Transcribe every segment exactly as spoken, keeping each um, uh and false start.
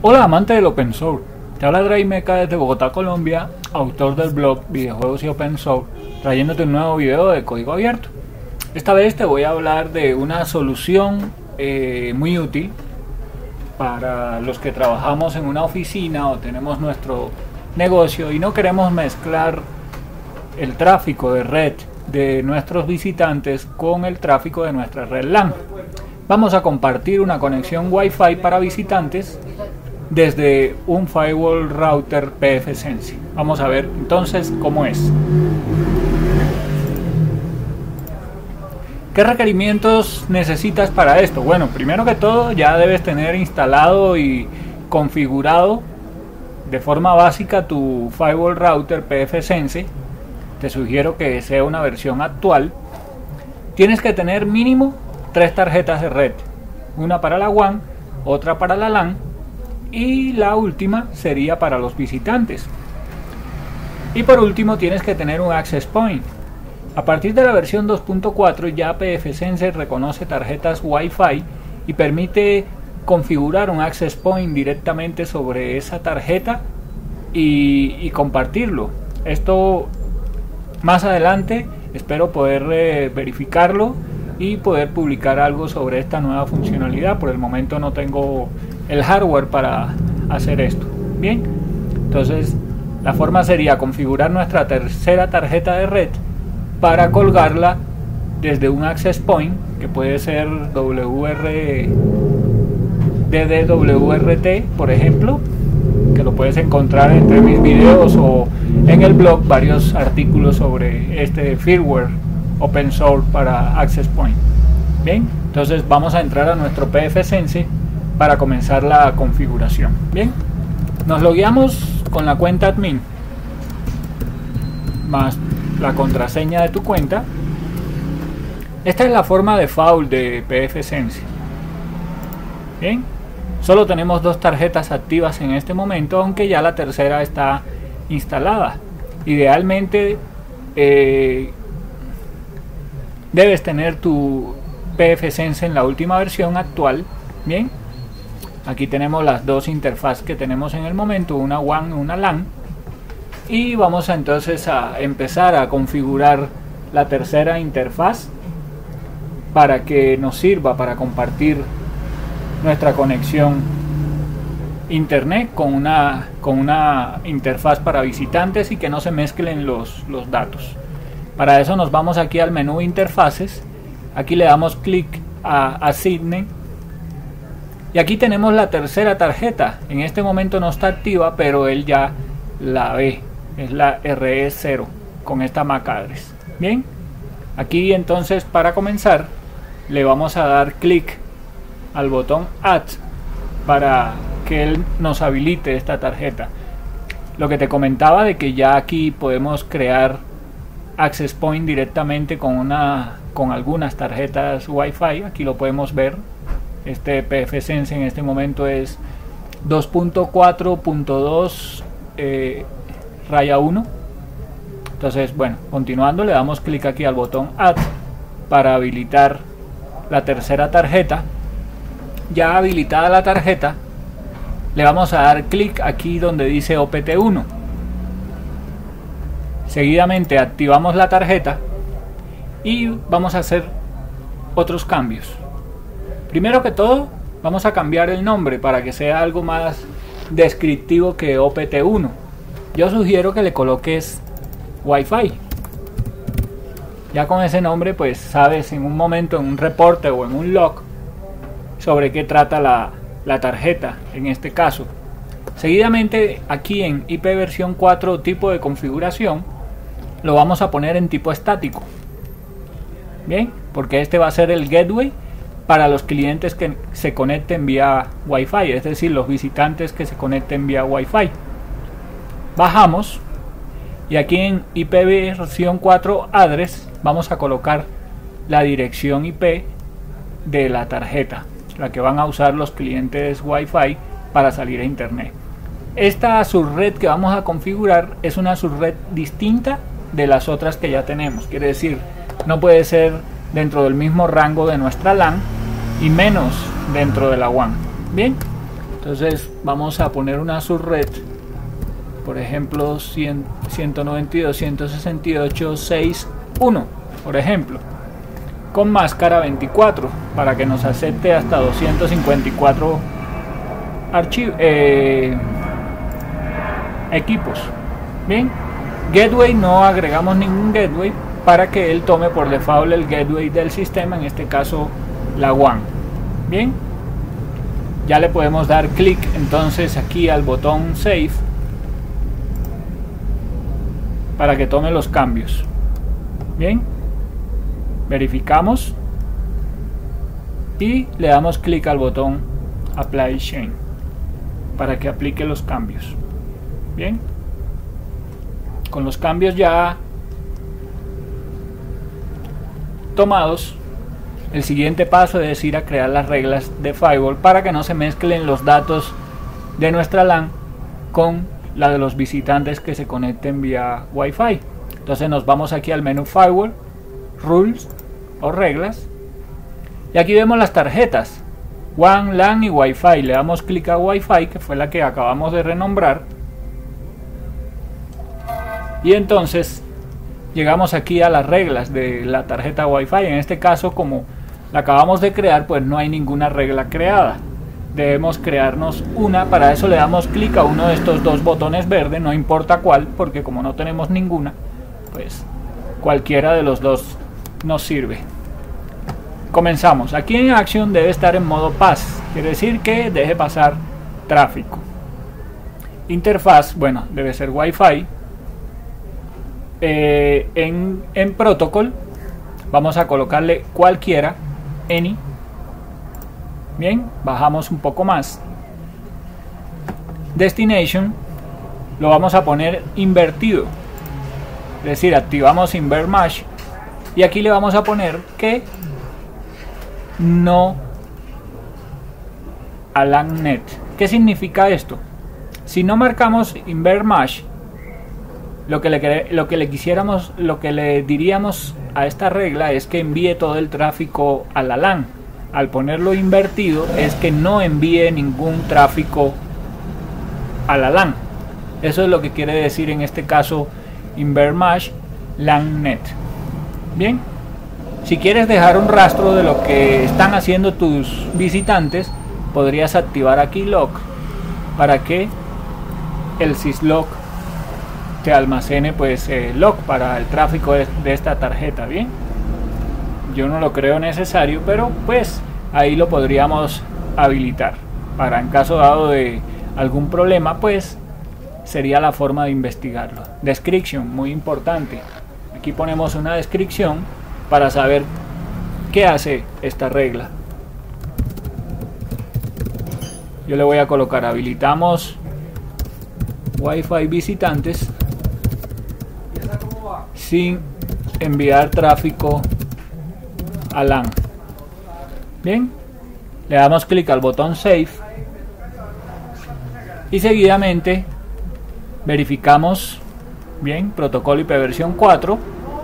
Hola amante del Open Source, te habla Draimeca desde Bogotá, Colombia, autor del blog Videojuegos y Open Source, trayéndote un nuevo video de código abierto. Esta vez te voy a hablar de una solución eh, muy útil para los que trabajamos en una oficina o tenemos nuestro negocio y no queremos mezclar el tráfico de red de nuestros visitantes con el tráfico de nuestra red LAN. Vamos a compartir una conexión Wi-Fi para visitantes desde un firewall router pfSense. Vamos a ver entonces cómo es. ¿Qué requerimientos necesitas para esto? Bueno, primero que todo ya debes tener instalado y configurado de forma básica tu firewall router pfSense. Te sugiero que sea una versión actual. Tienes que tener mínimo tres tarjetas de red, una para la WAN, otra para la LAN y la última sería para los visitantes. Y por último tienes que tener un access point. A partir de la versión dos punto cuatro ya pfSense reconoce tarjetas Wi-Fi y permite configurar un access point directamente sobre esa tarjeta y, y compartirlo. Esto más adelante espero poder eh, verificarlo y poder publicar algo sobre esta nueva funcionalidad. Por el momento no tengo el hardware para hacer esto. Bien, entonces la forma sería configurar nuestra tercera tarjeta de red para colgarla desde un access point que puede ser W R D D W R T, por ejemplo, que lo puedes encontrar entre mis videos o en el blog, varios artículos sobre este firmware open source para access point. Bien, entonces vamos a entrar a nuestro pfSense para comenzar la configuración. Bien, nos logueamos con la cuenta admin más la contraseña de tu cuenta. Esta es la forma default de pfSense. Bien, solo tenemos dos tarjetas activas en este momento, aunque ya la tercera está instalada. Idealmente eh, debes tener tu pfSense en la última versión actual. Bien, aquí tenemos las dos interfaces que tenemos en el momento, una WAN y una LAN, y vamos a entonces a empezar a configurar la tercera interfaz para que nos sirva para compartir nuestra conexión internet con una con una interfaz para visitantes y que no se mezclen los, los datos. Para eso nos vamos aquí al menú interfaces, aquí le damos clic a Assign y aquí tenemos la tercera tarjeta. En este momento no está activa, pero él ya la ve, es la R E cero con esta M A C address. Bien, aquí entonces para comenzar le vamos a dar clic al botón Add para que él nos habilite esta tarjeta. Lo que te comentaba de que ya aquí podemos crear access point directamente con una con algunas tarjetas Wi-Fi. Aquí lo podemos ver. Este pfSense en este momento es dos punto cuatro punto dos eh, raya uno. Entonces, bueno, continuando le damos clic aquí al botón Add para habilitar la tercera tarjeta. Ya habilitada la tarjeta, le vamos a dar clic aquí donde dice O P T uno. Seguidamente activamos la tarjeta y vamos a hacer otros cambios. Primero que todo, vamos a cambiar el nombre para que sea algo más descriptivo que O P T uno. Yo sugiero que le coloques Wi-Fi. Ya con ese nombre pues sabes en un momento, en un reporte o en un log, sobre qué trata la, la tarjeta en este caso. Seguidamente aquí en I P versión cuatro tipo de configuración lo vamos a poner en tipo estático. Bien, porque este va a ser el gateway para los clientes que se conecten vía Wi-Fi, es decir, los visitantes que se conecten vía Wi-Fi. Bajamos y aquí en I P versión cuatro address vamos a colocar la dirección I P de la tarjeta, la que van a usar los clientes Wi-Fi para salir a internet. Esta subred que vamos a configurar es una subred distinta de las otras que ya tenemos, quiere decir, no puede ser dentro del mismo rango de nuestra LAN y menos dentro de la WAN. Bien, Entonces vamos a poner una subred, por ejemplo cien, ciento noventa y dos, ciento sesenta y ocho punto seis punto uno, por ejemplo, con máscara veinticuatro, para que nos acepte hasta doscientos cincuenta y cuatro archivos, eh, equipos. Bien, gateway, no agregamos ningún gateway para que él tome por default el gateway del sistema, en este caso la WAN. Bien, ya le podemos dar clic entonces aquí al botón Save para que tome los cambios. Bien, verificamos y le damos clic al botón Apply Change para que aplique los cambios. Bien, con los cambios ya tomados, el siguiente paso es ir a crear las reglas de Firewall para que no se mezclen los datos de nuestra LAN con la de los visitantes que se conecten vía Wi-Fi. Entonces nos vamos aquí al menú Firewall, Rules o reglas, y aquí vemos las tarjetas WAN, LAN y Wi-Fi. Le damos clic a Wi-Fi, que fue la que acabamos de renombrar, y entonces llegamos aquí a las reglas de la tarjeta Wi-Fi. En este caso, como la acabamos de crear, pues no hay ninguna regla creada. Debemos crearnos una. Para eso le damos clic a uno de estos dos botones verdes, no importa cuál, porque como no tenemos ninguna, pues cualquiera de los dos nos sirve. Comenzamos. Aquí en Action debe estar en modo Pass, quiere decir que deje pasar tráfico. Interfaz, bueno, debe ser Wi-Fi. Eh, en, en Protocol vamos a colocarle cualquiera, any. Bien, bajamos un poco más. Destination lo vamos a poner invertido, es decir, activamos Invert Mesh, y aquí le vamos a poner que no a LAN net. ¿Qué significa esto? Si no marcamos Invert Mesh, lo que le lo que le quisiéramos, lo que le diríamos a esta regla es que envíe todo el tráfico a la LAN. Al ponerlo invertido es que no envíe ningún tráfico a la LAN. Eso es lo que quiere decir en este caso Invert Mesh LAN net. Bien, si quieres dejar un rastro de lo que están haciendo tus visitantes, podrías activar aquí log para que el syslog te almacene pues eh, log para el tráfico de, de esta tarjeta. Bien, yo no lo creo necesario, pero pues ahí lo podríamos habilitar para, en caso dado de algún problema, pues sería la forma de investigarlo. Description, muy importante. Aquí ponemos una descripción para saber qué hace esta regla. Yo le voy a colocar: habilitamos Wi-Fi visitantes sin enviar tráfico a LAN. Bien, le damos clic al botón Save y seguidamente verificamos. Bien, protocolo I P versión cuatro,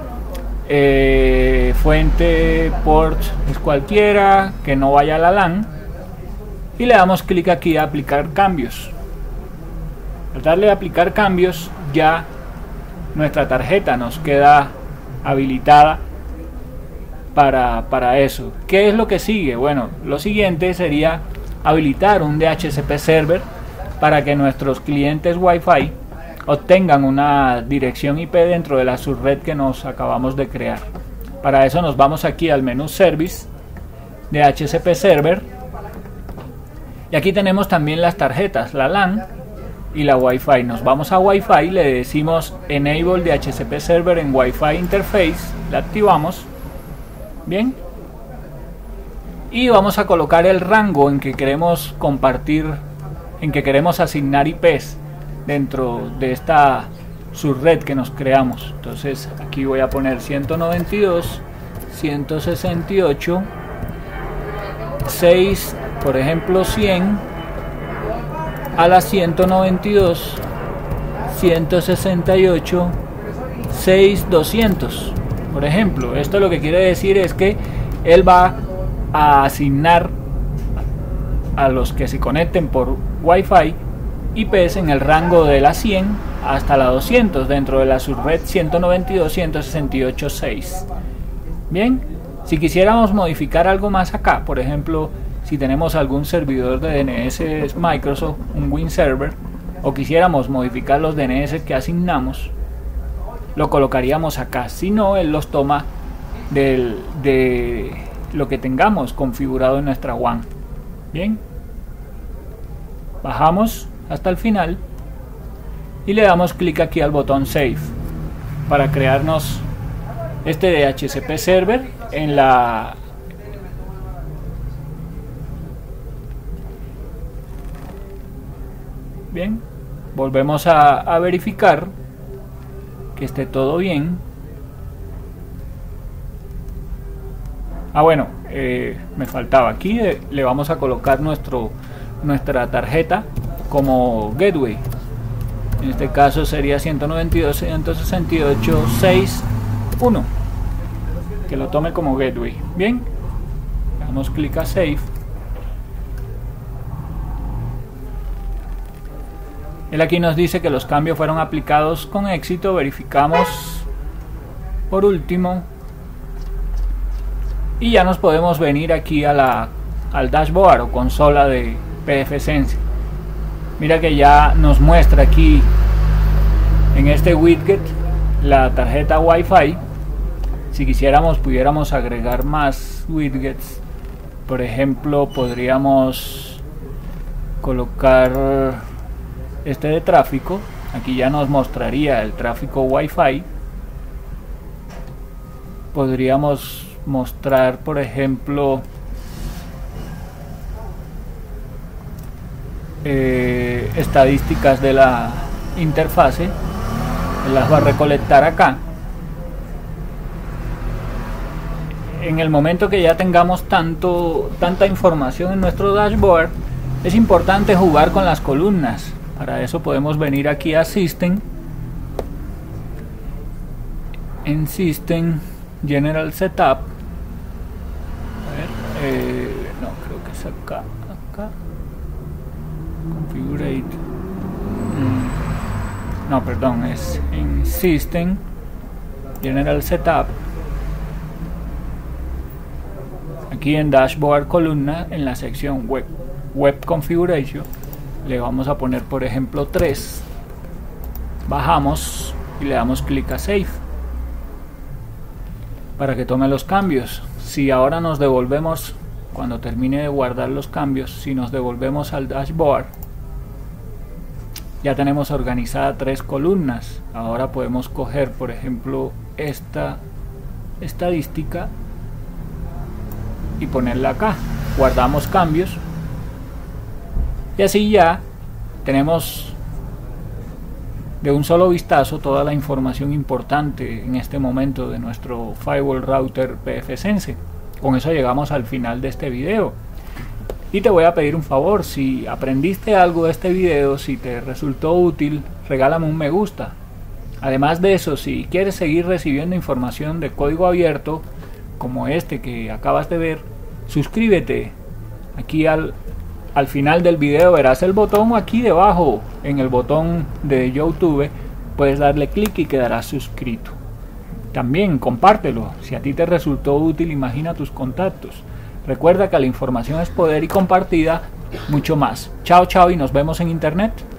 eh, fuente port es cualquiera, que no vaya a la LAN, y le damos clic aquí a aplicar cambios. Al darle a aplicar cambios, ya nuestra tarjeta nos queda habilitada para, para eso. ¿Qué es lo que sigue? Bueno, lo siguiente sería habilitar un D H C P server para que nuestros clientes Wi-Fi obtengan una dirección I P dentro de la subred que nos acabamos de crear. Para eso nos vamos aquí al menú Service, D H C P Server, y aquí tenemos también las tarjetas, la LAN y la Wi-Fi. Nos vamos a Wi-Fi, le decimos Enable D H C P Server en Wi-Fi Interface, la activamos. Bien, y vamos a colocar el rango en que queremos compartir, en que queremos asignar I Ps dentro de esta subred que nos creamos. Entonces aquí voy a poner ciento noventa y dos, ciento sesenta y ocho, seis, por ejemplo cien, a las ciento noventa y dos, ciento sesenta y ocho, seis, doscientos. Por ejemplo, esto lo que quiere decir es que él va a asignar a los que se conecten por Wi-Fi I Ps en el rango de la cien hasta la doscientos dentro de la subred ciento noventa y dos punto ciento sesenta y ocho punto seis. Bien, si quisiéramos modificar algo más acá, por ejemplo, si tenemos algún servidor de D N S Microsoft, un Win Server, o quisiéramos modificar los D N S que asignamos, lo colocaríamos acá. Si no, él los toma del, de lo que tengamos configurado en nuestra WAN. Bien, bajamos hasta el final y le damos clic aquí al botón Save para crearnos este D H C P server en la bien. Volvemos a, a verificar que esté todo bien. Ah, bueno, eh, me faltaba aquí, eh, le vamos a colocar nuestro nuestra tarjeta como gateway. En este caso sería ciento noventa y dos punto ciento sesenta y ocho punto seis punto uno, que lo tome como gateway. Bien, damos clic a Save. Él aquí nos dice que los cambios fueron aplicados con éxito. Verificamos por último y ya nos podemos venir aquí a la al dashboard o consola de pfSense. Mira que ya nos muestra aquí en este widget la tarjeta Wi-Fi. Si quisiéramos pudiéramos agregar más widgets. Por ejemplo, podríamos colocar este de tráfico. Aquí ya nos mostraría el tráfico Wi-Fi. Podríamos mostrar, por ejemplo, eh, estadísticas de la interfase. Las va a recolectar acá. En el momento que ya tengamos tanto tanta información en nuestro dashboard, es importante jugar con las columnas. Para eso podemos venir aquí a System, en System General Setup. A ver, eh, no, creo que es acá, acá. Configurate. Mm, no, perdón, es en System General Setup. Aquí en Dashboard columna, en la sección Web, Web Configuration, le vamos a poner por ejemplo tres. Bajamos y le damos clic a Save para que tome los cambios. Si ahora nos devolvemos, cuando termine de guardar los cambios, si nos devolvemos al dashboard, ya tenemos organizada tres columnas. Ahora podemos coger por ejemplo esta estadística y ponerla acá. Guardamos cambios y así ya tenemos de un solo vistazo toda la información importante en este momento de nuestro firewall router pfSense. Con eso llegamos al final de este video y te voy a pedir un favor: si aprendiste algo de este video, si te resultó útil, regálame un me gusta. Además de eso, si quieres seguir recibiendo información de código abierto como este que acabas de ver, suscríbete. Aquí al, al final del video verás el botón, aquí debajo en el botón de YouTube puedes darle clic y quedarás suscrito. También compártelo, si a ti te resultó útil, imagina tus contactos. Recuerda que la información es poder y compartida mucho más. Chao, chao y nos vemos en internet.